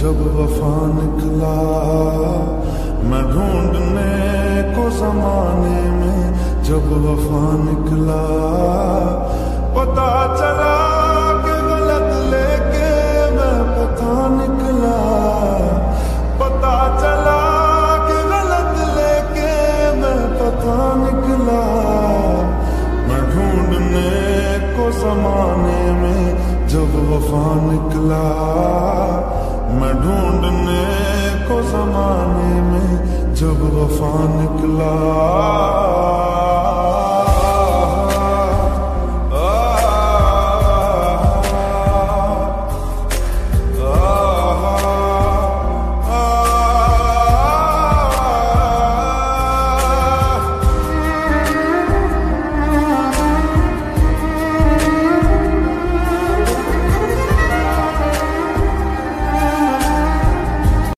जब वफा निकला, मैं ढूंढने को जमाने में जब वफा निकला, पता चला कि गलत लेके मैं पता निकला, पता चला कि गलत लेके मैं पता निकला। मैं ढूंढने को जमाने में जब वफा निकला, मैं ढूंढने को जमाने में जब वफा निकला।